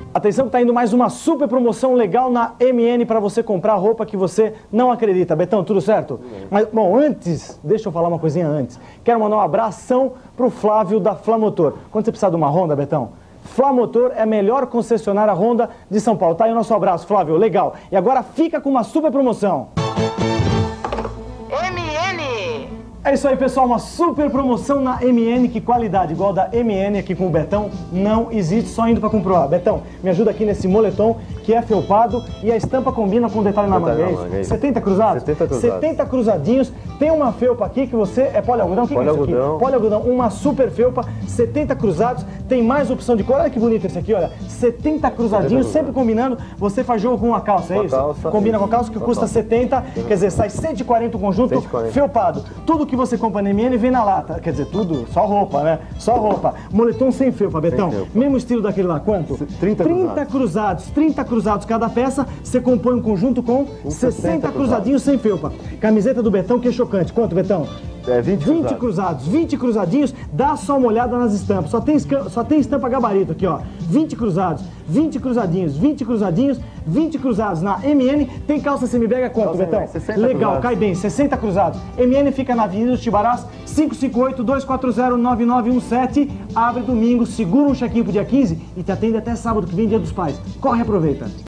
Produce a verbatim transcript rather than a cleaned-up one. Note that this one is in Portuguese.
Atenção que tá indo mais uma super promoção legal na M N para você comprar roupa que você não acredita. Betão, tudo certo? Uhum. Mas, bom, antes, deixa eu falar uma coisinha antes. Quero mandar um abração pro Flávio da Flamotor. Quando você precisar de uma Honda, Betão, Flamotor é a melhor concessionária Honda de São Paulo. Tá aí o nosso abraço, Flávio, legal. E agora fica com uma super promoção. M N! É isso aí, pessoal, uma super promoção na M N, que qualidade, igual da M N aqui com o Betão, não existe, só indo para comprovar. Betão, me ajuda aqui nesse moletom, que é felpado, e a estampa combina com o detalhe na manga, é isso? setenta cruzados? setenta cruzados. setenta cruzadinhos, tem uma felpa aqui que você, é polialgodão? O que, que é isso aqui? Polialgodão, uma super felpa, setenta cruzados, tem mais opção de cor, olha que bonito esse aqui, olha, setenta cruzadinhos, sempre combinando, você faz jogo com a calça, é com isso? Calça, combina isso. com a calça, que com custa calça. setenta, quer dizer, sai cento e quarenta o conjunto, cento e quarenta. felpado. Tudo que você compra na M N vem na lata, quer dizer, tudo, só roupa, né? Só roupa. Moletom sem felpa, Betão. Sem felpa. Mesmo estilo daquele lá, quanto? trinta trinta cruzados. trinta cruzados cada peça, você compõe um conjunto com sessenta cruzadinhos sem felpa. Camiseta do Betão, que é chocante. Quanto, Betão? É, vinte, vinte cruzados, vinte cruzadinhos, dá só uma olhada nas estampas, só tem, só tem estampa gabarito aqui, ó, vinte cruzados, vinte cruzadinhos, vinte cruzadinhos, vinte cruzados na M N, tem calça semibega quanto, calça Betão? Legal, cruzados. Cai bem, sessenta cruzados, M N fica na Avenida dos Tibarás, cinco cinco oito, dois quatro zero, nove nove um sete, abre domingo, segura um check-in pro dia quinze e te atende até sábado que vem, Dia dos Pais, corre e aproveita.